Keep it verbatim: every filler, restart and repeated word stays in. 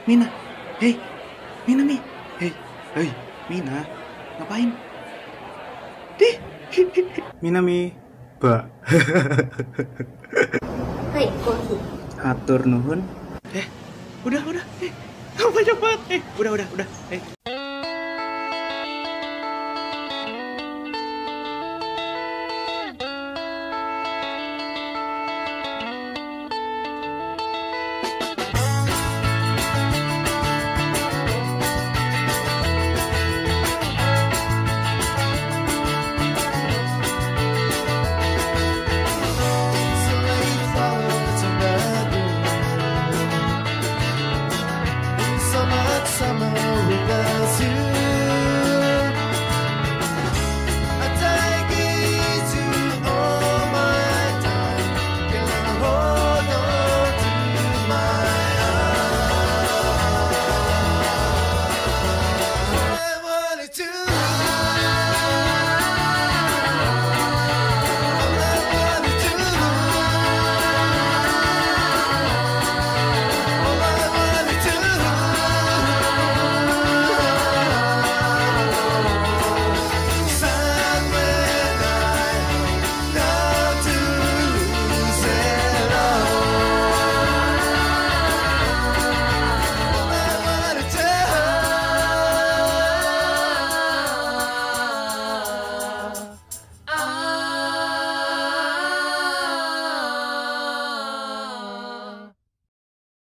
Mina, hei, Mina Mi, hei, hei, Mina, ngapain? Dih, Mina Mi, ba. Hai, kohi. Hatur nuhun. Eh, udah, udah, eh, apa cepat? Eh, udah, udah, udah, eh.